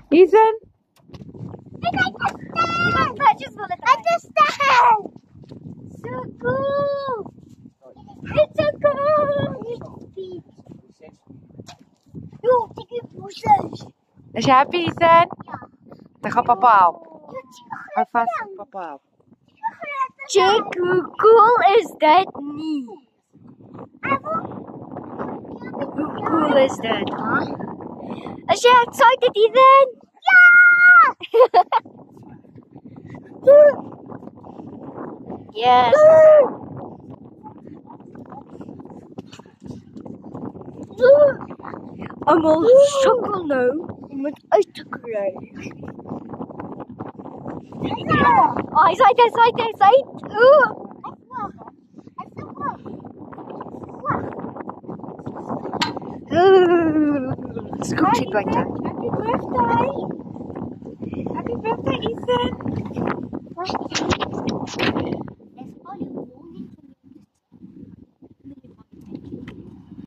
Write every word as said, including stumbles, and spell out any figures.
Ethan? I just want to understand. So cool. It's so cool. Jo, ik heb poesjes. Is je happy, Ethan? Ja. Dan gaat papa op. Hou vast op papa op. Check, hoe cool is dat niet? Hoe cool is dat, huh? Is je excited, Ethan? Ja! Yes. Allemaal sukkel nou om het uit te krijgen. Oh, hij zaait, hij zaait, hij zaait. Oeh. Scoopje buiten. Happy birthday! Happy birthday, Ethan!